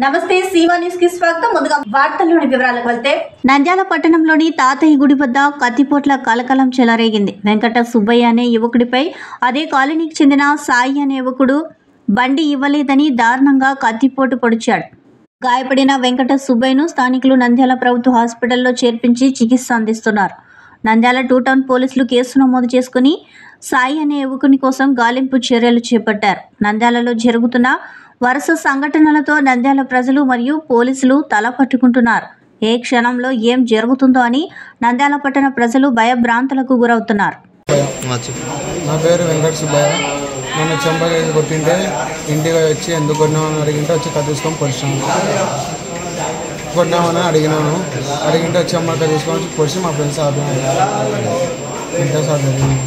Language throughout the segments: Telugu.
నమస్తే సీవా న్యూస్ కి స్వాగతం. ముందుగా వార్తల్లోని వివరాలకు వెళ్తే నంద్యాల పట్టణంలోని తాతయ్య గుడి వద్ద కత్తిపోట్ల కలకలం చెలరేగింది. వెంకట సుబ్బయ్య అనే యువకుడిపై అదే కాలనీకి చెందిన సాయి అనే యువకుడు బండి ఇవ్వలేదని దారుణంగా కత్తిపోటు పొడిచాడు. గాయపడిన వెంకట సుబ్బయ్యను స్థానికులు నంద్యాల ప్రభుత్వ హాస్పిటల్లో చేర్పించి చికిత్స అందిస్తున్నారు. నంద్యాల 2 టౌన్ పోలీసులు కేసు నమోదు చేసుకుని సాయి అనే యువకుని కోసం గాలింపు చర్యలు చేపట్టారు. నంద్యాలలో జరుగుతున్న వరుస సంఘటనలతో నంద్యాల ప్రజలు మరియు పోలీసులు తల పట్టుకుంటున్నారు. ఏ క్షణంలో ఏం జరుగుతుందో అని నంద్యాల పట్టణ ప్రజలు భయభ్రాంతులకు గురవుతున్నారు. నా పేరు వెంకట సుబ్బయ్య. నన్ను చెంపకేసి కొట్టింటే ఇంటికి వచ్చి ఎందుకు కొట్టినామని అడిగింటే వచ్చి కత్తిసుకొని పొడిచాను. కొట్టినామని అడిగింటే వచ్చి అమ్మ తీసుకొని పొడిచి మా ఫ్రెండ్స్ ఇంటర్ సార్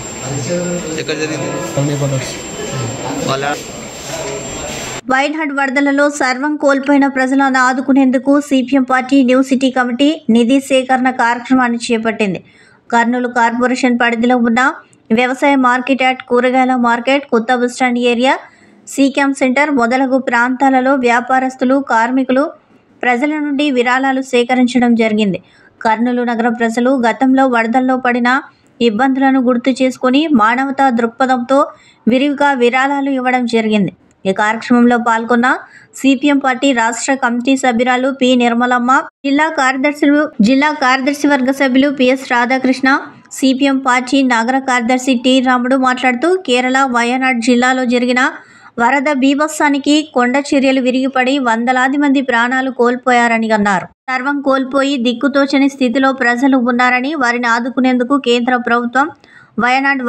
వైనాడ్ వరదలలో సర్వం కోల్పోయిన ప్రజలను ఆదుకునేందుకు CPM party new city committee నిధి సేకరణ కార్యక్రమాన్ని చేపట్టింది. కర్నూలు కార్పొరేషన్ పరిధిలో ఉన్న వ్యవసాయ మార్కెట్ యార్డ్, కూరగాయల మార్కెట్, కొత్త బస్టాండ్ ఏరియా, సీక్యామ్ సెంటర్ మొదలగు ప్రాంతాలలో వ్యాపారస్తులు, కార్మికులు ప్రజల నుండి విరాళాలు సేకరించడం జరిగింది. కర్నూలు నగర ప్రజలు గతంలో వరదల్లో పడిన ఇబ్బందులను గుర్తు చేసుకుని మానవతా దృక్పథంతో విరివిగా విరాళాలు ఇవ్వడం జరిగింది. ఈ కార్యక్రమంలో పాల్గొన్న సిపిఎం పార్టీ రాష్ట్ర కమిటీ సభ్యురాలు పి నిర్మలమ్మ, జిల్లా కార్యదర్శి వర్గ సభ్యులు పిఎస్ రాధాకృష్ణ, సిపిఎం పార్టీ నగర కార్యదర్శి టి రాముడు మాట్లాడుతూ కేరళ, వయనాడ్ జిల్లాలో జరిగిన వరద బీభత్సానికి కొండ చర్యలు విరిగిపడి వందలాది మంది ప్రాణాలు కోల్పోయారని అన్నారు. సర్వం కోల్పోయి దిక్కుతోచని స్థితిలో ప్రజలు ఉన్నారని, వారిని ఆదుకునేందుకు కేంద్ర ప్రభుత్వం వయనాడ్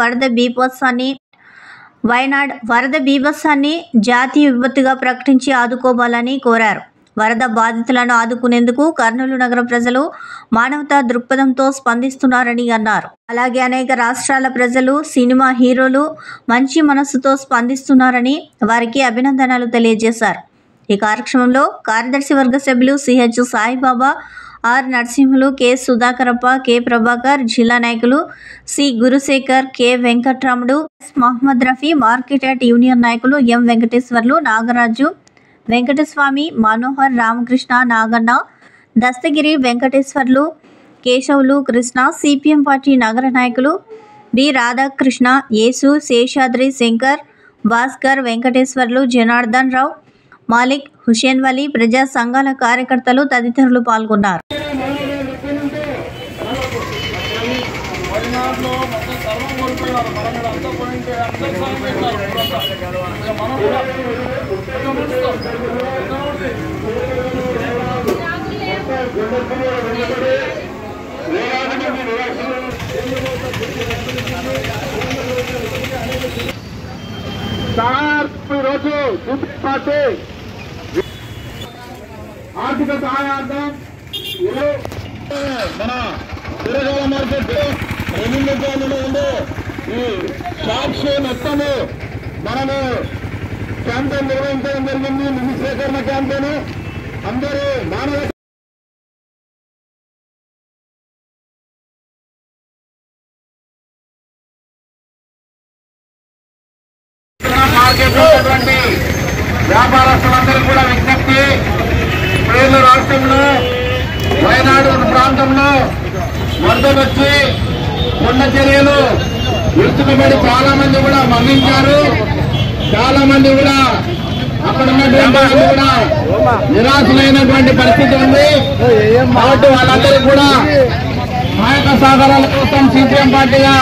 వరద బీభత్సాన్ని జాతీయ విపత్తుగా ప్రకటించి ఆదుకోవాలని కోరారు. వరద బాధితులను ఆదుకునేందుకు కర్నూలు నగర ప్రజలు మానవతా దృక్పథంతో స్పందిస్తున్నారని అన్నారు. అలాగే అనేక రాష్ట్రాల ప్రజలు, సినిమా హీరోలు మంచి మనస్సుతో స్పందిస్తున్నారని వారికి అభినందనలు తెలియజేశారు. ఈ కార్యక్రమంలో కార్యదర్శి వర్గ సభ్యులు CH Saibaba, R Narasimhulu, K Sudhakarappa, K Prabhakar, జిల్లా నాయకులు C Gurusekhar, K Venkatramudu, S Mohammad Rafi, market yard union నాయకులు M Venkateswarlu, Nagaraju, Venkataswamy, Manohar, Ramakrishna, Naganna, Dastagiri, Venkateswarlu, Kesavulu, Krishna, CPM party నగర నాయకులు బి రాధాకృష్ణ, యేసు, శేషాద్రి, శంకర్, భాస్కర్, వెంకటేశ్వర్లు, జనార్దన్ రావు, మాలిక్, హుషేన్ వలీ, ప్రజా సంఘాల కార్యకర్తలు తదితరులు పాల్గొన్నారు. రోజు పార్టీ ఆర్థిక సహాయార్థం మన కూరగాయల మార్కెట్ ఎన్నికలలో ఉండే ఈ షాప్స్ మొత్తము మనము క్యాంపెయిన్ నిర్వహించడం జరిగింది. నిధి సేకరణ క్యాంపెయిన్ అందరూ మానవ మార్కెట్ ఉన్నటువంటి వ్యాపారస్తులందరూ కూడా విజ్ఞప్తి, కేరళ రాష్ట్రంలో వయనాడు ప్రాంతంలో వరదలు వచ్చి కొండ చర్యలు విరుచుకుపడి చాలా మంది కూడా మరణించారు. చాలా మంది కూడా అక్కడ ఉన్నటువంటి వాళ్ళు కూడా నిరాశలైనటువంటి పరిస్థితి ఉంది. కాబట్టి వాళ్ళందరూ కూడా సహాయక సహకారాల కోసం సిపిఎం పార్టీగా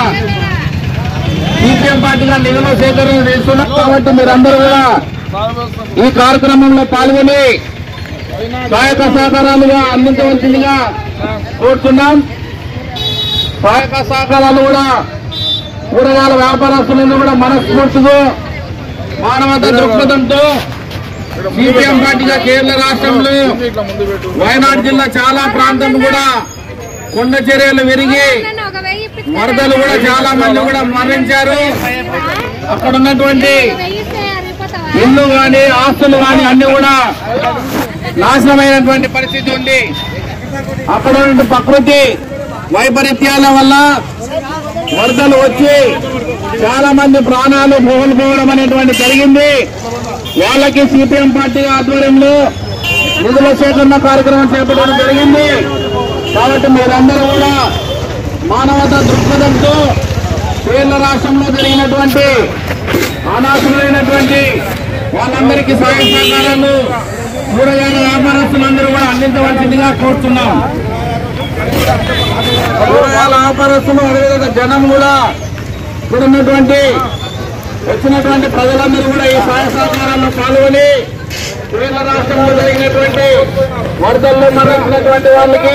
నిధుల సేకరణ చేస్తున్నారు. కాబట్టి మీరందరూ కూడా ఈ కార్యక్రమంలో పాల్గొని సహాయక సహకారాలుగా అందించవలసిందిగా కోరుతున్నాం. సహాయక సహకారాలు కూడా కూరగాయల వ్యాపారస్తులను కూడా మనస్ఫూర్తితో మానవతా దృక్పథంతో సిపిఎం పార్టీగా కేరళ రాష్ట్రంలో వయనాడ్ జిల్లా చాలా ప్రాంతం కూడా కొండ చర్యలు విరిగి వరదలు కూడా చాలా మంది కూడా మరణించారు. అక్కడ ఉన్నటువంటి ఇల్లు కానీ ఆస్తులు కానీ అన్ని కూడా నాశనమైనటువంటి పరిస్థితి ఉంది. అక్కడ ఉన్న ప్రకృతి వైపరీత్యాల వల్ల వరదలు వచ్చి చాలా మంది ప్రాణాలు కోల్పోవడం అనేటువంటి జరిగింది. వాళ్ళకి సిపిఎం పార్టీ ఆధ్వర్యంలో నిధుల సేకరణ కార్యక్రమం చేపట్టడం జరిగింది. కాబట్టి మీరందరూ కూడా మానవతా దృక్పథంతో కేరళ రాష్ట్రంలో జరిగినటువంటి అనాథులైనటువంటి వాళ్ళందరికీ సహాయ సహకారాలు కూరగాయల వ్యాపారస్తులందరూ కూడా అందించవలసిందిగా కోరుతున్నాం. కూరగాయల వ్యాపారస్తులు అదేవిధంగా జనం కూడా ఇక్కడ ఉన్నటువంటి వచ్చినటువంటి ప్రజలందరూ కూడా ఈ సహాయ సహకారాల్లో పాల్గొని కేరళ రాష్ట్రంలో జరిగినటువంటి వరదల్లో మరణించినటువంటి వాళ్ళకి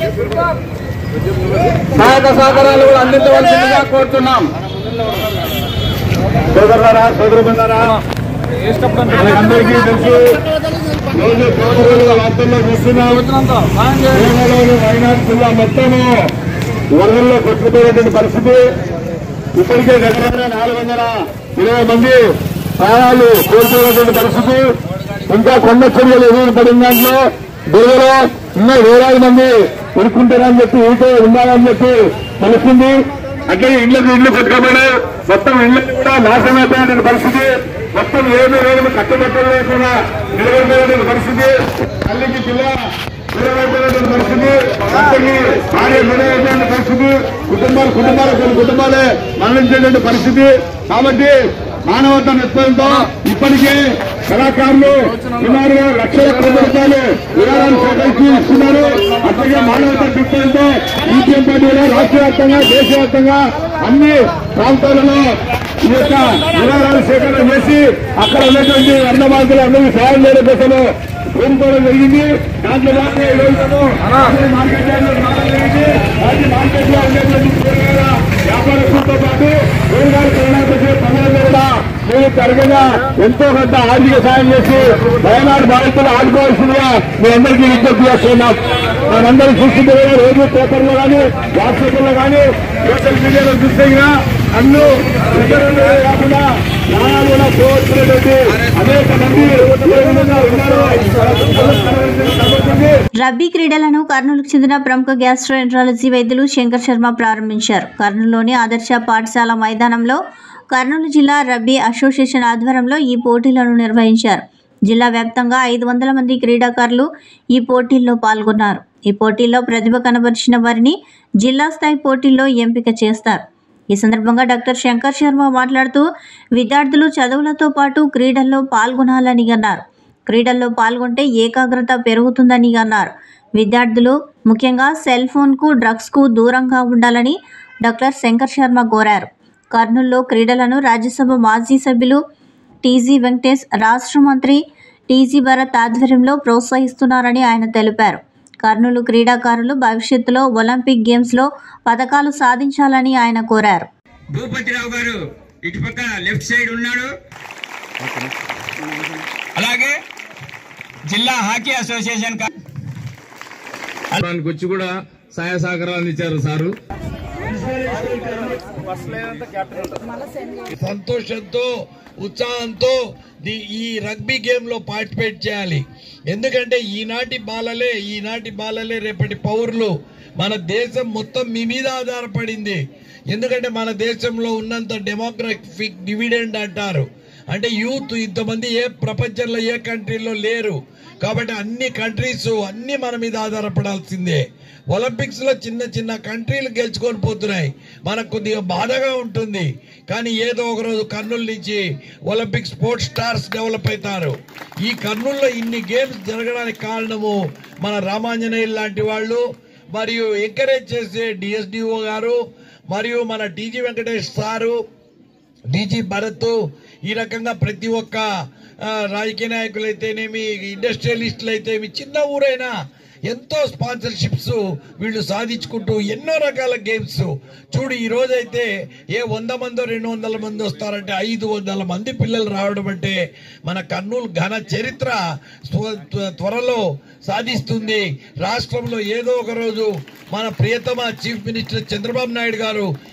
సహాయక సహకారాలు కూడా అందించవలసిందిగా కోరుతున్నాం. సోదరులారా, సోదరులారా, అందరికీ తెలుసు వార్తల్లో చూస్తున్నాం. వైనాడు జిల్లా మొత్తము వరదల్లో కొట్టుకుపోయినటువంటి పరిస్థితి. ఇప్పటికే దగ్గర 420 మంది ప్రాణాలు కోల్పోయినటువంటి పరిస్థితి. ఇంకా కొండ చర్యలు ఎదురు పడిన దాంట్లో బురదలో ఇంకా 1,000 మంది కొనుక్కుంటారని చెప్పి ఊటో ఉండాలని చెప్పి తెలుస్తుంది. అంటే ఇళ్లు కొట్టుకోబడి మొత్తం ఇళ్లు కూడా నాశనమైపోయిన పరిస్థితి. మొత్తం ఏమి కట్టుబట్టలు లేకుండా నిలబడిపోయిన పరిస్థితి. తల్లికి పిల్ల నిలబడిపోయినటువంటి పరిస్థితి. అక్కడికి భార్య నిలబడిపోయిన పరిస్థితి. కుటుంబాలే మరణించేటువంటి పరిస్థితి. కాబట్టి మానవతా దృక్పథంతో ఇప్పటికే కళాకారులు సుమారుగా లక్షల కోట్ల రూపాయలు విరాళాలు సేకరించి ఇస్తున్నారు. అట్లాగే మానవతా దృక్పథంతో సిపిఎం పార్టీలో రాష్ట్ర వ్యాప్తంగా దేశవ్యాప్తంగా అన్ని ప్రాంతాలలో ఈ యొక్క విరాళాలు సేకరణ చేసి అక్కడ ఉన్నటువంటి వరద బాధితులు అందరికీ సహాయం చేయడం కోసం కోరుకోవడం జరిగింది. దాంట్లో మార్కెట్ లో ఉండేటువంటి కూరగాయల వ్యాపారస్తులతో పాటు కూరగాయలు కొనడానికి ప్రజలందరూ కూడా మీరు తరగగా ఎంతో కొంత ఆర్థిక సాయం చేసి వయనాడు బాధితులు ఆడుకోవాల్సిందిగా మీ అందరికీ విజ్ఞప్తి చేస్తున్నాం. మనందరూ చూస్తుంటే రోజు పేపర్లో కానీ వాట్సాప్ లో కానీ సోషల్ మీడియాలో చూస్తే అన్ను కాకుండా ప్రాణాలు కూడా పోవచ్చినటువంటి అనేక మంది రబ్బీ క్రీడలను కర్నూలుకు చెందిన ప్రముఖ గ్యాస్ట్రోఎంట్రాలజీ వైద్యులు శంకర్ శర్మ ప్రారంభించారు. కర్నూలులోని ఆదర్శ పాఠశాల మైదానంలో కర్నూలు జిల్లా రబ్బీ అసోసియేషన్ ఆధ్వర్యంలో ఈ పోటీలను నిర్వహించారు. జిల్లా వ్యాప్తంగా 500 మంది క్రీడాకారులు ఈ పోటీల్లో పాల్గొన్నారు. ఈ పోటీల్లో ప్రతిభ కనబరిచిన వారిని జిల్లా స్థాయి పోటీల్లో ఎంపిక చేస్తారు. ఈ సందర్భంగా డాక్టర్ శంకర్ శర్మ మాట్లాడుతూ విద్యార్థులు చదువులతో పాటు క్రీడల్లో పాల్గొనాలని అన్నారు. క్రీడల్లో పాల్గొంటే ఏకాగ్రత పెరుగుతుందని అన్నారు. విద్యార్థులు ముఖ్యంగా సెల్ ఫోన్కు డ్రగ్స్కు దూరంగా ఉండాలని డాక్టర్ శంకర్ శర్మ కోరారు. కర్నూలులో క్రీడలను రాజ్యసభ మాజీ సభ్యులు టీజీ వెంకటేష్, రాష్ట్ర మంత్రి టీజీ భరత్ ఆధ్వర్యంలో ప్రోత్సహిస్తున్నారని ఆయన తెలిపారు. కర్నూలు క్రీడాకారులు భవిష్యత్తులో ఒలింపిక్ గేమ్స్లో పథకాలు సాధించాలని ఆయన కోరారు. భూపతిరావు గారు ఇటుపక్క లెఫ్ట్ సైడ్ ఉన్నాడు. అలాగే జిల్లా హాకీ అసోసియేషన్ వచ్చి కూడా సహాయ సహకారాలు అందించారు సారు. సంతోషంతో ఉత్సాహంతో ఈ రగ్బీ గేమ్ లో పార్టిసిపేట్ చేయాలి. ఎందుకంటే ఈనాటి బాలలే రేపటి పౌరులు. మన దేశం మొత్తం మీ మీద ఆధారపడింది. ఎందుకంటే మన దేశంలో ఉన్నంత డెమోగ్రఫిక్ డివిడెండ్ అంటారు. అంటే యూత్ ఇంతమంది ఏ ప్రపంచంలో ఏ కంట్రీలో లేరు. కాబట్టి అన్ని కంట్రీస్ అన్ని మన మీద ఆధారపడాల్సిందే. ఒలింపిక్స్ లో చిన్న కంట్రీలు గెలుచుకొని పోతున్నాయి. మనకు కొద్దిగా బాధగా ఉంటుంది. కానీ ఏదో ఒక రోజు కర్నూలు నుంచి ఒలింపిక్ స్పోర్ట్స్ స్టార్స్ డెవలప్ అవుతారు. ఈ కర్నూలులో ఇన్ని గేమ్స్ జరగడానికి కారణము మన రామాంజనేయులు లాంటి వాళ్ళు, మరియు ఎంకరేజ్ చేసే డిఎస్డిఓ గారు, మరియు మన TG Venkatesh sir, DG Bharath, ఈ రకంగా ప్రతి ఒక్క రాజకీయ నాయకులు అయితేనేమి, ఇండస్ట్రియలిస్టులు అయితేమి, చిన్న ఊరైనా ఎంతో స్పాన్సర్షిప్స్ వీళ్ళు సాధించుకుంటూ ఎన్నో రకాల గేమ్స్ చూడు. ఈ రోజైతే ఏ 100 మందో 200 మంది వస్తారంటే 500 మంది పిల్లలు రావడం అంటే మన కర్నూలు ఘన చరిత్ర త్వరలో సాధిస్తుంది. రాష్ట్రంలో ఏదో ఒక రోజు మన ప్రియతమ చీఫ్ మినిస్టర్ చంద్రబాబు నాయుడు గారు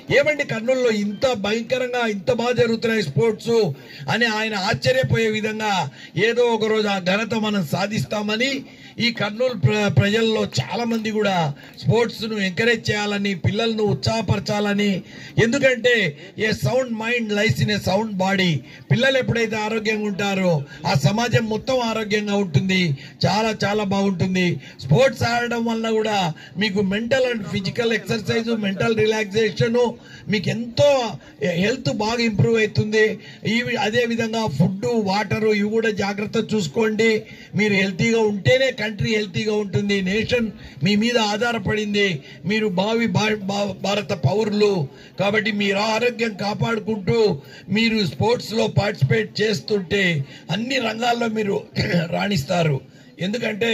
ఏమండి కర్నూలులో ఇంత భయంకరంగా ఇంత బాగా జరుగుతున్నాయి స్పోర్ట్స్ అని ఆయన ఆశ్చర్యపోయే విధంగా ఏదో ఒక రోజు ఆ ఘనత మనం సాధిస్తామని ఈ కర్నూలు ప్రజల్లో చాలా మంది కూడా స్పోర్ట్స్ ను ఎంకరేజ్ చేయాలని, పిల్లలను ఉత్సాహపరచాలని. ఎందుకంటే a sound mind lies in a sound body. పిల్లలు ఎప్పుడైతే ఆరోగ్యంగా ఉంటారో ఆ సమాజం మొత్తం ఆరోగ్యంగా ఉంటుంది, చాలా చాలా బాగుంటుంది. స్పోర్ట్స్ ఆడడం వల్ల కూడా మీకు mental and physical exercise, mental relaxation, మీకు ఎంతో హెల్త్ బాగా ఇంప్రూవ్ అవుతుంది. అదే విధంగా ఫుడ్, వాటర్ ఇవి కూడా జాగ్రత్త చూసుకోండి. మీరు హెల్తీగా ఉంటేనే కంట్రీ హెల్తీగా ఉంటుంది, నేషన్ మీ మీద ఆధారపడింది. మీరు భావి భారత పౌరులు కాబట్టి మీరు ఆరోగ్యం కాపాడుకుంటూ మీరు స్పోర్ట్స్ లో పార్టిసిపేట్ చేస్తుంటే అన్ని రంగాల్లో మీరు రాణిస్తారు. ఎందుకంటే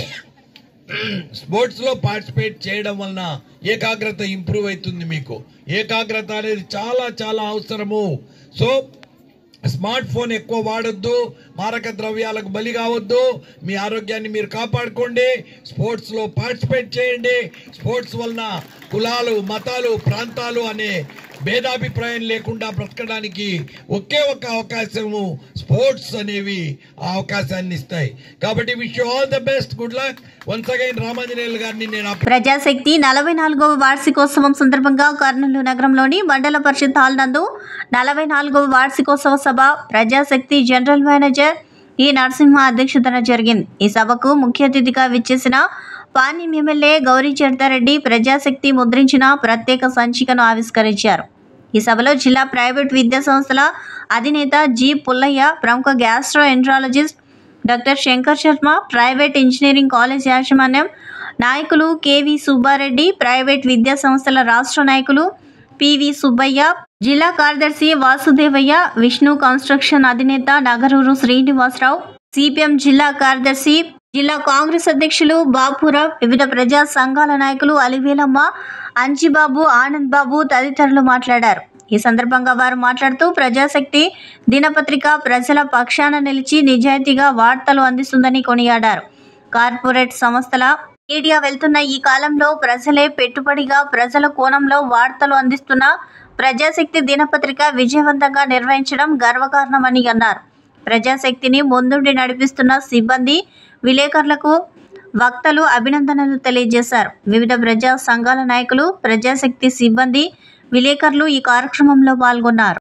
స్పోర్ట్స్ లో పార్టిసిపేట్ చేయడం వలన ఏకాగ్రత ఇంప్రూవ్ అవుతుంది. మీకు ఏకాగ్రత అనేది చాలా చాలా అవసరము. సో స్మార్ట్ ఫోన్ ఎక్కువ వాడొద్దు, మారక ద్రవ్యాలకు బలి కావద్దు, మీ ఆరోగ్యాన్ని మీరు కాపాడుకోండి, స్పోర్ట్స్ లో పార్టిసిపేట్ చేయండి. స్పోర్ట్స్ వలన కులాలు, మతాలు, ప్రాంతాలు అనే భేదాభిప్రాయం లేకుండా బ్రతకడానికి ఒకే ఒక అవకాశము స్పోర్ట్స్ అనేవి ఆ అవకాశాన్ని ఇస్తాయి. కాబట్టి wish you all the best, good luck. Once again Ramanjaneyulu గారిని నేను ప్రజాశక్తి 44వ వార్షికోత్సవం సందర్భంగా కర్నూలు నగరంలోని మండల పరిషత్ హాల్ నందు 44వ వార్షికోత్సవ సభ ప్రజాశక్తి జనరల్ మేనేజర్ ఈ నరసింహ అధ్యక్షతన జరిగింది. ఈ సభకు ముఖ్య అతిథిగా విచ్చేసిన పాణ్యం ఎమ్మెల్యే గౌరీ చరితారెడ్డి ప్రజాశక్తి ముద్రించిన ప్రత్యేక సంచికను ఆవిష్కరించారు. ఈ సభలో జిల్లా ప్రైవేట్ విద్యా సంస్థల అధినేత జి పుల్లయ్య, ప్రముఖ gastroenterologist doctor Shankar Sharma, private engineering college యాజమాన్యం నాయకులు కెవి సుబ్బారెడ్డి, ప్రైవేట్ విద్యా సంస్థల రాష్ట్ర నాయకులు పివి సుబ్బయ్య, జిల్లా కార్యదర్శి వాసుదేవయ్య, విష్ణు కన్స్ట్రక్షన్ అధినేత నగరూరు శ్రీనివాసరావు, సిపిఎం జిల్లా కార్యదర్శి, జిల్లా కాంగ్రెస్ అధ్యక్షులు బాపురావు, వివిధ ప్రజా సంఘాల నాయకులు అలివేలమ్మ, అంజిబాబు, ఆనంద్ బాబు తదితరులు మాట్లాడారు. ఈ సందర్భంగా వారు మాట్లాడుతూ ప్రజాశక్తి దినపత్రిక ప్రజల పక్షాన నిలిచి నిజాయితీగా వార్తలు అందిస్తుందని కొనియాడారు. కార్పొరేట్ సంస్థల మీడియా వెళ్తున్న ఈ కాలంలో ప్రజలే పెట్టుబడిగా ప్రజల కోణంలో వార్తలు అందిస్తున్న ప్రజాశక్తి దినపత్రిక విజయవంతంగా నిర్వహించడం గర్వకారణమని అన్నారు. ప్రజాశక్తిని ముందుండి నడిపిస్తున్న సిబ్బంది, విలేకరులకు వక్తలు అభినందనలు తెలియజేశారు. వివిధ ప్రజా సంఘాల నాయకులు, ప్రజాశక్తి సిబ్బంది, విలేకరులు ఈ కార్యక్రమంలో పాల్గొన్నారు.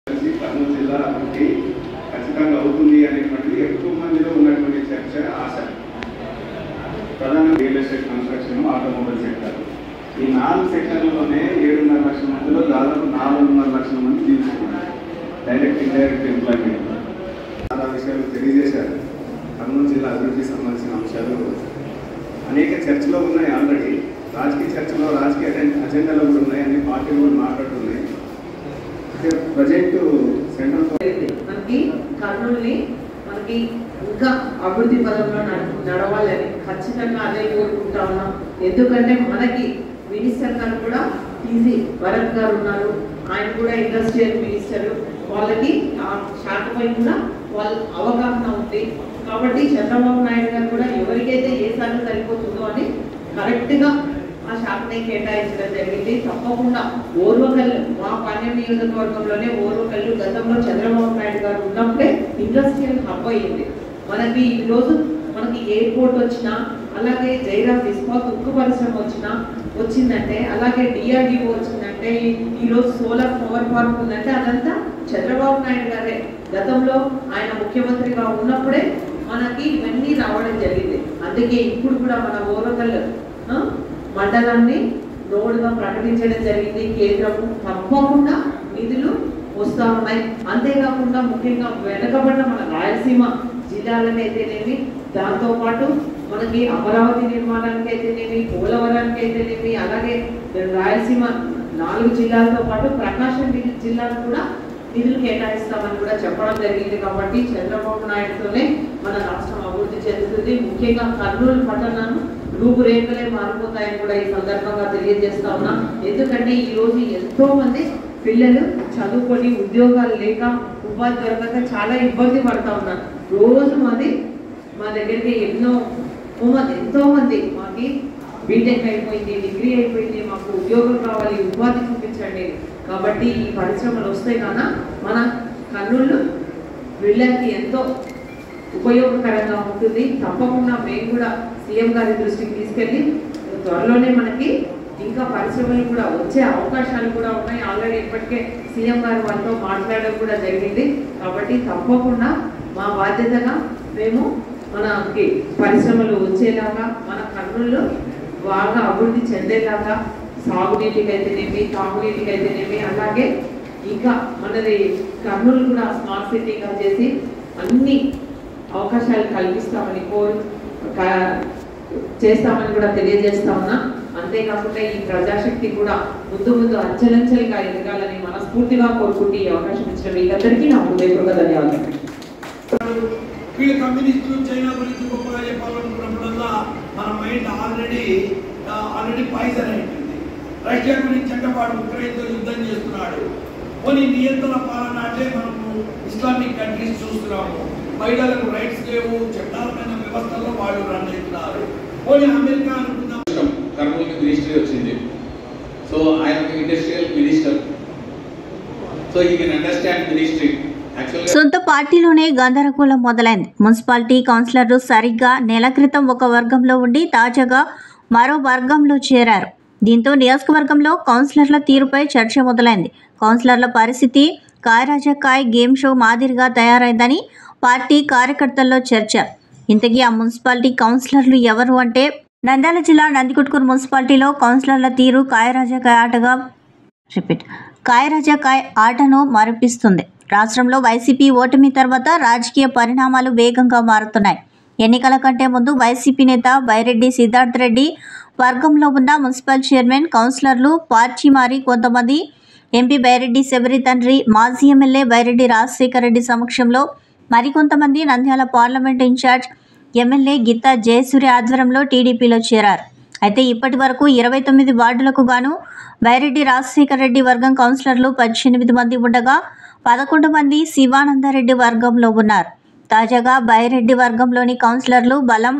ఈ 4 సెక్టర్లలోనే 7.5 లక్షల మందిలో దాదాపు 4.5 లక్షల మంది జీవిస్తున్నారు. డైరెక్ట్ ఇండైరెక్ట్ ఎంప్లాయ్మెంట్ చాలా విషయాలు తెలియజేశారు. కర్నూలు జిల్లా అభివృద్ధికి సంబంధించిన అంశాలు అనేక చర్చలో ఉన్నాయి. ఆల్రెడీ రాజకీయ చర్చలో, రాజకీయ అజెండాలో కూడా ఉన్నాయి. అన్ని పార్టీలు కూడా మాట్లాడుతున్నాయి. ప్రజెంట్ సెంట్రల్ మనకి కర్నూలుని మనకి ఇంకా అభివృద్ధి పదంలో నడవాలని ఖచ్చితంగా అదే కోరుకుంటా ఉన్నాం. ఎందుకంటే మనకి మినిస్టర్ గారు కూడా టీజీ భరత్ గారు ఉన్నారు, ఆయన కూడా ఇండస్ట్రియల్ మినిస్టర్, వాళ్ళకి ఆ శాఖపై కూడా వాళ్ళ అవగాహన ఉంది. కాబట్టి చంద్రబాబు నాయుడు గారు కూడా ఎవరికైతే ఏ శాఖ సరిపోతుందో అని కరెక్ట్గా ఆ శాఖని కేటాయించడం జరిగింది. తప్పకుండా ఓర్వకల్లు, మా పాణ్యం నియోజకవర్గంలోనే ఓర్వకల్లు గతంలో చంద్రబాబు నాయుడు గారు ఉన్నప్పుడే ఇండస్ట్రియల్ హబ్ అయ్యింది. మనకి ఈరోజు మనకి ఎయిర్పోర్ట్ వచ్చినా, అలాగే జైరామ్ ఇస్పాత్ ఉక్కు పరిశ్రమ వచ్చిందంటే, అలాగే డిఆర్డిఓ వచ్చిందంటే, ఈరోజు సోలార్ పవర్ పార్క్ ఉందంటే అదంతా చంద్రబాబు నాయుడు గారే గతంలో ఆయన ముఖ్యమంత్రిగా ఉన్నప్పుడే మనకి ఇవన్నీ రావడం జరిగింది. అందుకే ఇప్పుడు కూడా మన ఓరకల్లు మండలాన్ని రోడ్డుగా ప్రకటించడం జరిగింది. కేంద్రము తప్పకుండా నిధులు వస్తూ ఉన్నాయి. అంతేకాకుండా ముఖ్యంగా వెనకబడిన మన రాయలసీమ జిల్లాలకు అయితేనేమి, దాంతోపాటు మనకి అమరావతి నిర్మాణానికి అయితేనేమి, పోలవరానికి అయితేనేమి, అలాగే రాయలసీమ 4 జిల్లాలతో పాటు ప్రకాశం జిల్లాకు కూడా నిధులు కేటాయిస్తామని కూడా చెప్పడం జరిగింది. కాబట్టి చంద్రబాబు నాయుడుతోనే మన రాష్ట్రం అభివృద్ధి చెందుతుంది. ముఖ్యంగా కర్నూలు పట్టణం రూపురేఖలే మారిపోతాయని కూడా ఈ సందర్భంగా తెలియజేస్తా ఉన్నా. ఎందుకంటే ఈరోజు ఎంతో మంది పిల్లలు చదువుకొని ఉద్యోగాలు లేక, ఉపాధి దొరకక చాలా ఇబ్బంది పడతా ఉన్నారు. రోజు మా దగ్గరికి ఎంతో మంది మాకి బీటెక్ అయిపోయింది, డిగ్రీ అయిపోయింది, మాకు ఉద్యోగం కావాలి, ఉపాధి చూపించండి. కాబట్టి ఈ పరిశ్రమలు వస్తే కన్నా మన కర్నూలు వీళ్ళకి ఎంతో ఉపయోగకరంగా ఉంటుంది. తప్పకుండా మేము కూడా సీఎం గారి దృష్టికి తీసుకెళ్ళి త్వరలోనే మనకి ఇంకా పరిశ్రమలు కూడా వచ్చే అవకాశాలు కూడా ఉన్నాయి. ఆల్రెడీ ఇప్పటికే సీఎం గారు వాళ్ళతో మాట్లాడడం కూడా జరిగింది. కాబట్టి తప్పకుండా మా బాధ్యతగా మేము మనకి పరిశ్రమలు వచ్చేలాగా, మన కర్నూలు బాగా అభివృద్ధి చెందేలాగా, సాగునీటికి అయితేనేమి, తాగునీటికి అయితేనేమి, అలాగే ఇంకా మనది కర్నూలు కూడా స్మార్ట్ సిటీగా చేసి అన్ని అవకాశాలు కల్పిస్తామని చేస్తామని కూడా తెలియజేస్తా ఉన్నా. అంతేకాకుండా ఈ ప్రజాశక్తి కూడా ముందు ముందు అంచెలంచెలుగా ఎదగాలని మనస్ఫూర్తిగా కోరుకుంటూ ఈ అవకాశం ఇచ్చిన వీళ్ళందరికీ నా హృదయపూర్వక ధన్యవాదాలు. వీళ్ళు కమ్యూనిస్టులు చైనా గురించి గొప్పగా చెప్పాలనుకున్నప్పుడల్లా మన మైండ్ ఆల్రెడీ పాయిజన్ అయిపోయింది. రష్యా గురించి అంటే వాడు ఉక్రెయిన్తో యుద్ధం చేస్తున్నాడు. కొన్ని నియంత్రణ పాలన అంటే మనము ఇస్లామిక్ కంట్రీస్ చూస్తున్నాము. మహిళలకు రైట్స్ లేవు, చట్టాలమైన వ్యవస్థల్లో వాళ్ళు రన్ అవుతున్నారు. కొన్ని అమెరికా అనుకుందాం. కర్నూలుకి మినిస్ట్రీ వచ్చింది. సో ఆయన ఒక industrial minister. So you can understand ministry. సొంత పార్టీలోనే గందరగోళం మొదలైంది. మున్సిపాలిటీ కౌన్సిలర్లు సరిగ్గా నెల క్రితం ఒక వర్గంలో ఉండి తాజాగా మరో వర్గంలో చేరారు. దీంతో నియోజకవర్గంలో కౌన్సిలర్ల తీరుపై చర్చ మొదలైంది. కౌన్సిలర్ల పరిస్థితి కాయరాజకాయ్ గేమ్ షో మాదిరిగా తయారైందని పార్టీ కార్యకర్తల్లో చర్చ. ఇంతకీ ఆ మున్సిపాలిటీ కౌన్సిలర్లు ఎవరు అంటే, నంద్యాల జిల్లా నందికొట్కూరు మున్సిపాలిటీలో కౌన్సిలర్ల తీరు కాయరాజకాయ్ ఆటను మరిపిస్తుంది. రాష్ట్రంలో వైసీపీ ఓటమి తర్వాత రాజకీయ పరిణామాలు వేగంగా మారుతున్నాయి. ఎన్నికల కంటే ముందు వైసీపీ నేత బైరెడ్డి సిద్ధార్థ రెడ్డి వర్గంలో ఉన్న మున్సిపల్ చైర్మన్, కౌన్సిలర్లు పార్టీ మారి కొంతమంది ఎంపీ బైరెడ్డి శబరి తండ్రి, మాజీ ఎమ్మెల్యే బైరెడ్డి రాజశేఖర రెడ్డి సమక్షంలో మరికొంతమంది Nandyal parliament in charge MLA Gitta Jayasurya ఆధ్వర్యంలో టీడీపీలో చేరారు. అయితే ఇప్పటి వరకు 29 వార్డులకు గాను బైరెడ్డి రాజశేఖర రెడ్డి వర్గం కౌన్సిలర్లు 18 మంది ఉండగా 11 మంది శివానందరెడ్డి వర్గంలో ఉన్నారు. తాజాగా బైరెడ్డి వర్గంలోని కౌన్సిలర్లు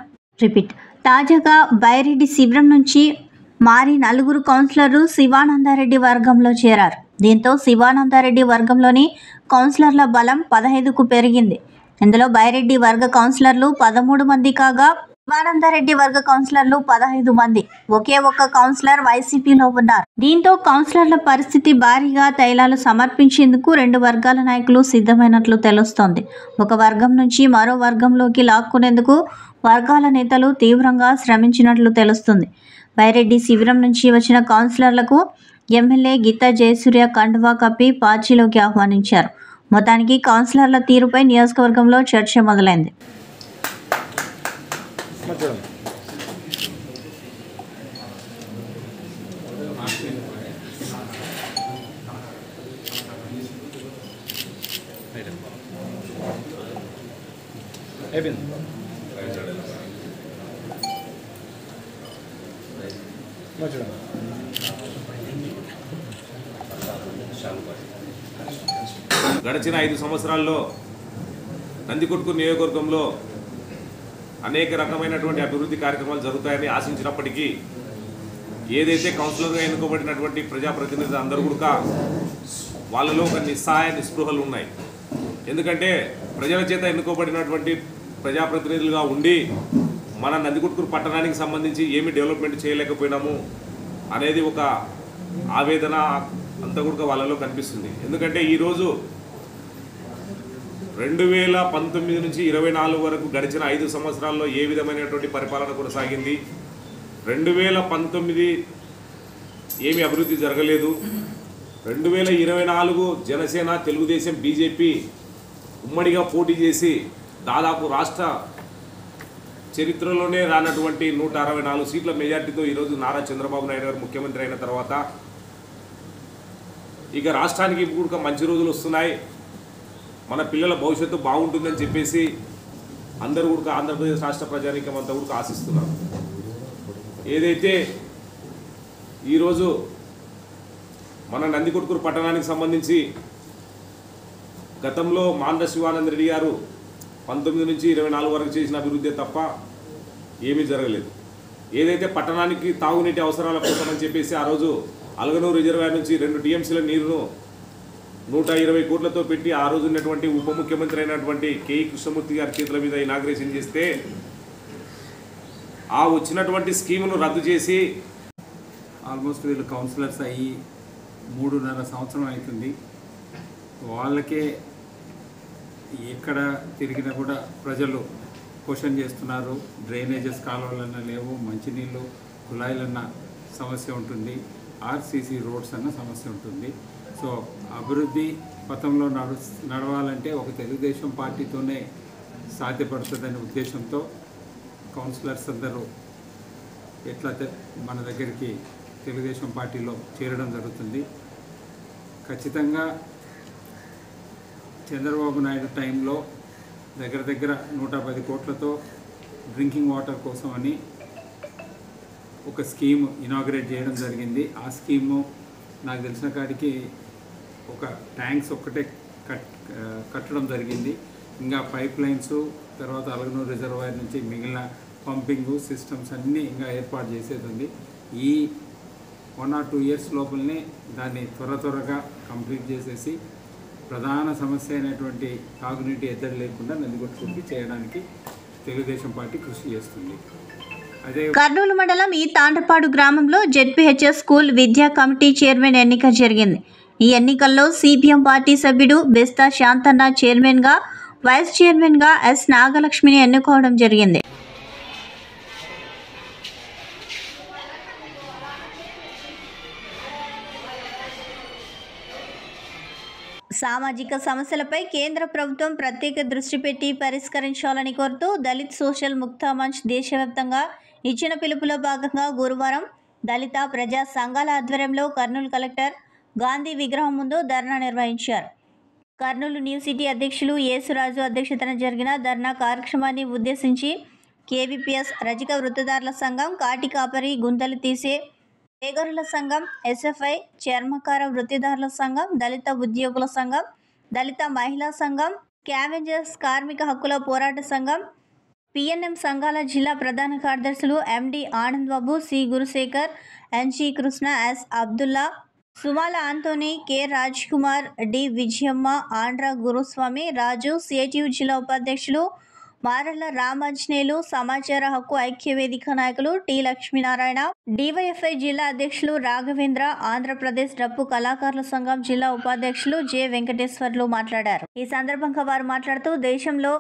బైరెడ్డి శిబిరం నుంచి మారి 4 కౌన్సిలర్లు శివానందరెడ్డి వర్గంలో చేరారు. దీంతో శివానందరెడ్డి వర్గంలోని కౌన్సిలర్ల బలం 15కు పెరిగింది. ఇందులో బైరెడ్డి వర్గ కౌన్సిలర్లు 13 మంది కాగా శివానందరెడ్డి వర్గ కౌన్సిలర్లు 15 మంది. ఒకే ఒక్క కౌన్సిలర్ వైసీపీలో ఉన్నారు. దీంతో కౌన్సిలర్ల పరిస్థితి భారీగా తైలాలు సమర్పించేందుకు 2 వర్గాల నాయకులు సిద్ధమైనట్లు తెలుస్తోంది. ఒక వర్గం నుంచి మరో వర్గంలోకి లాక్కునేందుకు వర్గాల నేతలు తీవ్రంగా శ్రమించినట్లు తెలుస్తుంది. బైరెడ్డి శిబిరం నుంచి వచ్చిన కౌన్సిలర్లకు ఎమ్మెల్యే గిత్తా జయసూర్య కండువా కప్పి పార్టీలోకి ఆహ్వానించారు. మొత్తానికి కౌన్సిలర్ల తీరుపై నియోజకవర్గంలో చర్చ మొదలైంది. గడిచిన 5 సంవత్సరాల్లో నందికొట్కూరు నియోజకవర్గంలో అనేక రకమైనటువంటి అభివృద్ధి కార్యక్రమాలు జరుగుతాయని ఆశించినప్పటికీ ఏదైతే కౌన్సిలర్గా ఎన్నుకోబడినటువంటి ప్రజాప్రతినిధులు అందరూ కూడా వాళ్ళలో ఒక నిస్సహాయ నిస్పృహలు ఉన్నాయి. ఎందుకంటే ప్రజల చేత ఎన్నుకోబడినటువంటి ప్రజాప్రతినిధులుగా ఉండి మన నందికొట్కూరు పట్టణానికి సంబంధించి ఏమి డెవలప్మెంట్ చేయలేకపోయినాము అనేది ఒక ఆవేదన అంతా కూడా వాళ్ళలో కనిపిస్తుంది. ఎందుకంటే ఈరోజు 2019 నుంచి 24 వరకు గడిచిన 5 సంవత్సరాల్లో ఏ విధమైనటువంటి పరిపాలన కొనసాగింది, 2019 ఏమి అభివృద్ధి జరగలేదు, 2024 జనసేన, తెలుగుదేశం, బీజేపీ ఉమ్మడిగా పోటీ చేసి దాదాపు రాష్ట్ర చరిత్రలోనే రానటువంటి 164 సీట్ల మెజార్టీతో ఈరోజు నారా చంద్రబాబు నాయుడు గారు ముఖ్యమంత్రి అయిన తర్వాత ఇక రాష్ట్రానికి కూడా మంచి రోజులు వస్తున్నాయి, మన పిల్లల భవిష్యత్తు బాగుంటుందని చెప్పేసి అందరూ కూడా ఆంధ్రప్రదేశ్ రాష్ట్ర ప్రజానీకం అంతా కూడా ఆశిస్తున్నారు. ఏదైతే ఈరోజు మన నందికొట్కూరు పట్టణానికి సంబంధించి గతంలో మాండ్ర శివానంద రెడ్డి గారు 19 నుంచి 24 వరకు చేసిన అభివృద్ధి తప్ప ఏమీ జరగలేదు. ఏదైతే పట్టణానికి తాగునీటి అవసరాల కోసం అని చెప్పేసి ఆ రోజు అలగనూరు రిజర్వాయర్ నుంచి 2 టీఎంసీల నీరును 120 కోట్లతో పెట్టి ఆ రోజు ఉన్నటువంటి ఉప ముఖ్యమంత్రి అయినటువంటి కేఈ కృష్ణమూర్తి గారి చేతుల మీద ఇనాగ్రేషన్ చేస్తే ఆ వచ్చినటువంటి స్కీమును రద్దు చేసి ఆల్మోస్ట్ వీళ్ళు కౌన్సిలర్స్ అయ్యి 3.5 సంవత్సరం అవుతుంది. వాళ్ళకే ఎక్కడ తిరిగినా కూడా ప్రజలు క్వశ్చన్ చేస్తున్నారు. డ్రైనేజెస్ కాలువలన్నా లేవు, మంచినీళ్ళు కుళాయిలన్న సమస్య ఉంటుంది, ఆర్సీసీ రోడ్స్ అన్న సమస్య ఉంటుంది. సో అభివృద్ధి పథంలో నడవాలంటే ఒక తెలుగుదేశం పార్టీతోనే సాధ్యపడుతుందనే ఉద్దేశంతో కౌన్సిలర్స్ అందరూ ఎట్లా మన దగ్గరికి తెలుగుదేశం పార్టీలో చేరడం జరుగుతుంది. ఖచ్చితంగా చంద్రబాబు నాయుడు టైంలో దగ్గర 110 కోట్లతో డ్రింకింగ్ వాటర్ కోసం అని ఒక స్కీమ్ ఇనాగ్రేట్ చేయడం జరిగింది. ఆ స్కీము నాకు తెలిసిన కాడికి ఒక ట్యాంక్స్ ఒక్కటే కట్టడం జరిగింది. ఇంకా పైప్ లైన్స్, తర్వాత అలగనూరు రిజర్వాయర్ నుంచి మిగిలిన పంపింగ్ సిస్టమ్స్ అన్నీ ఇంకా ఏర్పాటు చేసేది ఉంది. ఈ 1 or 2 years లోపలనే దాన్ని త్వరగా కంప్లీట్ చేసేసి ప్రధాన సమస్య అయినటువంటి తాగునీటి ఎద్దడి లేకుండా నందికొట్టు చేయడానికి తెలుగుదేశం పార్టీ కృషి చేస్తుంది. అదే కర్నూలు మండలం ఈ తాండపాడు గ్రామంలో జెడ్పీహెచ్ఎస్ స్కూల్ విద్యా కమిటీ చైర్మన్ ఎన్నిక జరిగింది. ఈ ఎన్నికల్లో సిపిఎం పార్టీ సభ్యుడు బెస్తా శాంతన్న చైర్మన్గా, వైస్ చైర్మన్గా ఎస్ నాగలక్ష్మిని ఎన్నుకోవడం జరిగింది. సామాజిక సమస్యలపై కేంద్ర ప్రభుత్వం ప్రత్యేక దృష్టి పెట్టి పరిష్కరించాలని కోరుతూ దళిత్ సోషల్ ముక్తా మంచ్ దేశవ్యాప్తంగా ఇచ్చిన పిలుపులో భాగంగా గురువారం దళిత ప్రజా సంఘాల ఆధ్వర్యంలో కర్నూలు కలెక్టర్ గాంధీ విగ్రహం ముందు ధర్నా నిర్వహించారు. కర్నూలు న్యూ సిటీ అధ్యక్షులు యేసురాజు అధ్యక్షతన జరిగిన ధర్నా కార్యక్రమాన్ని ఉద్దేశించి కేవీపీఎస్ రజక వృత్తిదారుల సంఘం, కాటి కాపరి గుంతలు తీసే పేగరుల సంఘం, ఎస్ఎఫ్ఐ చర్మకార వృత్తిదారుల సంఘం, దళిత ఉద్యోగుల సంఘం, దళిత మహిళా సంఘం, స్కావెంజర్స్ కార్మిక హక్కుల పోరాట సంఘం, పిఎన్ఎం సంఘాల జిల్లా ప్రధాన కార్యదర్శులు MD Anand Babu, C Gurusekhar, NG Krishna, S Abdullah, Sumala Antony, K Raj Kumar, D Vijayamma, Andhra Guruswamy, Raju, CITU జిల్లా ఉపాధ్యక్షులు మారళ్ల రామాంజనేయులు, సమాచార హక్కు ఐక్య వేదిక నాయకులు టి లక్ష్మీనారాయణ, డివైఎఫ్ఐ జిల్లా అధ్యక్షులు రాఘవేంద్ర, ఆంధ్రప్రదేశ్ డప్పు కళాకారుల సంఘం జిల్లా ఉపాధ్యక్షులు జె వెంకటేశ్వర్లు మాట్లాడారు. ఈ సందర్భంగా వారు మాట్లాడుతూ దేశంలో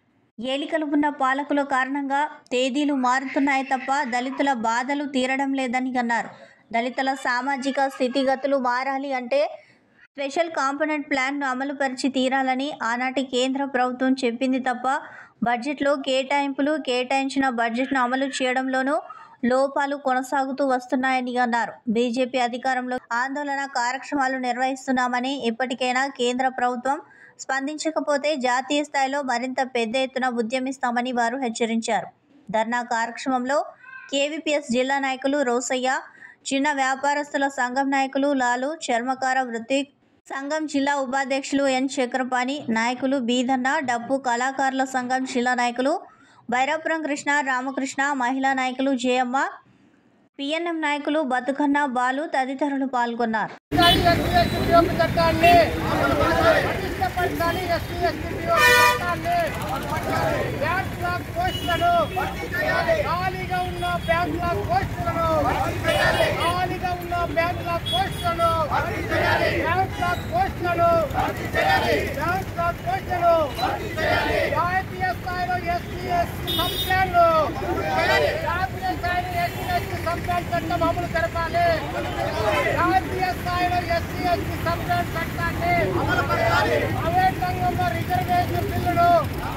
ఏలికలు ఉన్న పాలకుల కారణంగా తేదీలు మారుతున్నాయి తప్ప దళితుల బాధలు తీరడం లేదని అన్నారు. దళితుల సామాజిక స్థితిగతులు మారాలి అంటే స్పెషల్ కాంపోనెంట్ ప్లాన్ను అమలు పరిచి తీరాలని ఆనాటి కేంద్ర ప్రభుత్వం చెప్పింది తప్ప బడ్జెట్లో కేటాయించిన బడ్జెట్ను అమలు చేయడంలోనూ లోపాలు కొనసాగుతూ వస్తున్నాయని అన్నారు. బీజేపీ అధికారంలో ఆందోళన కార్యక్రమాలు నిర్వహిస్తున్నామని, ఇప్పటికైనా కేంద్ర ప్రభుత్వం స్పందించకపోతే జాతీయ స్థాయిలో మరింత పెద్ద ఎత్తున ఉద్యమిస్తామని వారు హెచ్చరించారు. ధర్నా కార్యక్రమంలో కేవీపీఎస్ జిల్లా నాయకులు రోసయ్య, చిన్న వ్యాపారస్తుల సంఘం నాయకులు లాలు, చర్మకార వృత్తి సంఘం జిల్లా ఉపాధ్యక్షులు ఎన్ చక్రపాణి, నాయకులు బీదన్న, డప్పు కళాకారుల సంఘం జిల్లా నాయకులు భైరపురం కృష్ణ, రామకృష్ణ, మహిళా నాయకులు జయమ్మ, పిఎన్ఎం నాయకులు బతుకన్న, బాలు తదితరులు పాల్గొన్నారు. అమలు జరపాలి. జాతీయ స్థాయిలో ఎస్సీ ఎస్టీ సంక్షేమ చట్టాన్ని ప్రైవేట్ రంగంలో రిజర్వేషన్ బిల్లును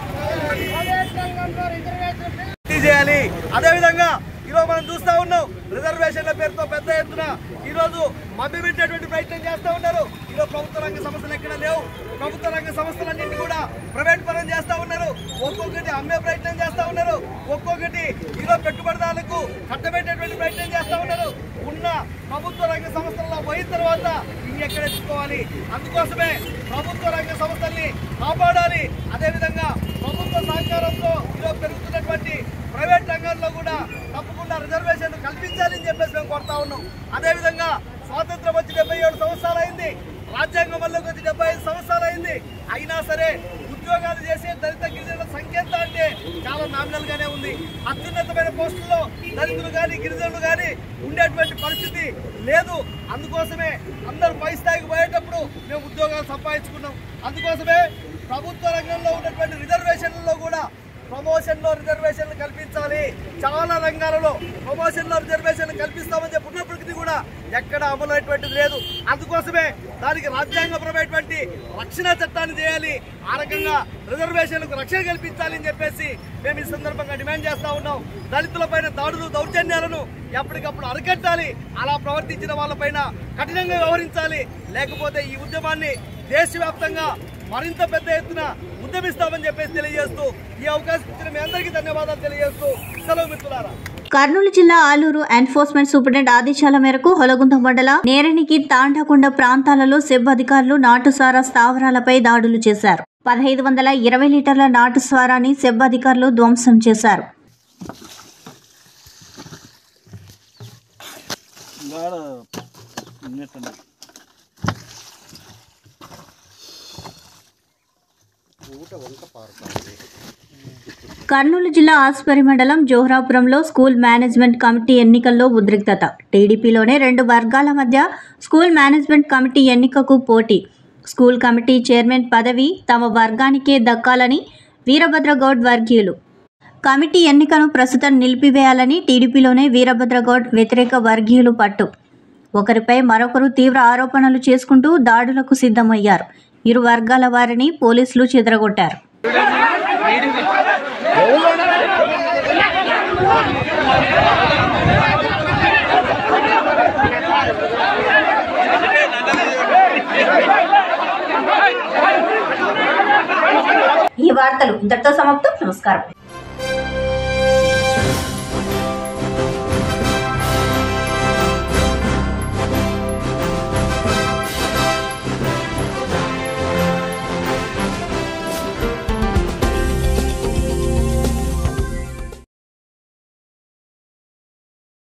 చేయాలి. అదేవిధంగా ఈరోజు మనం చూస్తూ ఉన్నాం, రిజర్వేషన్ల పేరుతో పెద్ద ఎత్తున ఈరోజు మభ్యపెట్టేటువంటి ప్రయత్నం చేస్తూ ఉన్నారు. ఈరోజు ప్రభుత్వ రంగ సంస్థలు ఎక్కడ లేవు. ప్రభుత్వ రంగ సంస్థలన్నింటినీ కూడా ప్రైవేట్ పరం చేస్తూ ఉన్నారు. ఒక్కొక్కటి అమ్మే ప్రయత్నం చేస్తూ ఉన్నారు. ఒక్కొక్కటి ఈరోజు పెట్టుబడిదారులకు కట్టబెట్టేటువంటి ప్రయత్నం చేస్తూ ఉన్నారు. ఉన్న ప్రభుత్వ రంగ సంస్థల్లో పోయిన తర్వాత ఇంకెక్కడ ఎత్తుకోవాలి. అందుకోసమే ప్రభుత్వ రంగ సంస్థల్ని కాపాడాలి. అదేవిధంగా ప్రభుత్వ సహకారంతో ఈరోజు పెరుగుతున్నటువంటి ప్రైవేట్ రంగాల్లో కూడా తప్పకుండా తప్పకుండా రిజర్వేషన్ కల్పించాలని చెప్పేసి మేము కోరుతా ఉన్నాం. అదేవిధంగా స్వాతంత్రం వచ్చి 77 సంవత్సరాలు అయింది, రాజ్యాంగం వల్లకి వచ్చి 75 సంవత్సరాలు అయింది. అయినా సరే ఉద్యోగాలు చేసే దళిత గిరిజనుల సంఖ్య ఎంత అంటే చాలా నామినల్ గానే ఉంది. అత్యున్నతమైన పోస్టుల్లో దళితులు కానీ గిరిజనులు కానీ ఉండేటువంటి పరిస్థితి లేదు. అందుకోసమే అందరూ పై స్థాయికి పోయేటప్పుడు మేము ఉద్యోగాలు సంపాదించుకున్నాం. అందుకోసమే ప్రభుత్వ రంగంలో ఉన్నటువంటి రిజర్వేషన్లలో కూడా ప్రమోషన్లో రిజర్వేషన్లు కల్పించాలి. చాలా రంగాలలో ప్రమోషన్లో రిజర్వేషన్లు కల్పిస్తామని చెప్పినప్పటికీ కూడా ఎక్కడ అమలు అయ్యేటువంటిది లేదు. అందుకోసమే దానికి రాజ్యాంగపరమైనటువంటి రక్షణ చట్టాన్ని చేయాలి. ఆ రకంగా రిజర్వేషన్లకు రక్షణ కల్పించాలని చెప్పేసి మేము ఈ సందర్భంగా డిమాండ్ చేస్తా ఉన్నాం. దళితులపైన దాడులు దౌర్జన్యాలను ఎప్పటికప్పుడు అరికట్టాలి. అలా ప్రవర్తించిన వాళ్ళపైన కఠినంగా వ్యవహరించాలి. లేకపోతే ఈ ఉద్యమాన్ని దేశవ్యాప్తంగా మరింత పెద్ద ఎత్తున ఉద్యమిస్తామని చెప్పేసి తెలియజేస్తూ ఈ అవకాశం ఇచ్చిన మీ అందరికీ ధన్యవాదాలు తెలియజేస్తూ సెలవు మిత్రులారా. కర్నూలు జిల్లా ఆలూరు ఎన్ఫోర్స్మెంట్ సూపరింటెండెంట్ ఆదేశాల మేరకు హొలగుంద మండల నేరణికి తాండకొండ ప్రాంతాలలో సెబ్ అధికారులు నాటుసారా స్థావరాలపై దాడులు చేశారు. 1520 లీటర్ల నాటుసారాన్ని సెబ్ అధికారులు ధ్వంసం చేశారు. కర్నూలు జిల్లా ఆస్పరి మండలం జోహరాపురంలో స్కూల్ మేనేజ్మెంట్ కమిటీ ఎన్నికల్లో ఉద్రిక్తత. టీడీపీలోనే 2 వర్గాల మధ్య స్కూల్ మేనేజ్మెంట్ కమిటీ ఎన్నికకు పోటీ. స్కూల్ కమిటీ చైర్మన్ పదవి తమ వర్గానికే దక్కాలని వీరభద్రగౌడ్ వర్గీయులు. కమిటీ ఎన్నికను ప్రస్తుతం నిలిపివేయాలని టీడీపీలోనే వీరభద్రగౌడ్ వ్యతిరేక వర్గీయులు పట్టు. ఒకరిపై మరొకరు తీవ్ర ఆరోపణలు చేసుకుంటూ దాడులకు సిద్ధమయ్యారు. ఇరు వర్గాల వారిని పోలీసులు చెదరగొట్టారు. ఈ వార్తలు ఇంతటితో సమాప్తం. నమస్కారం.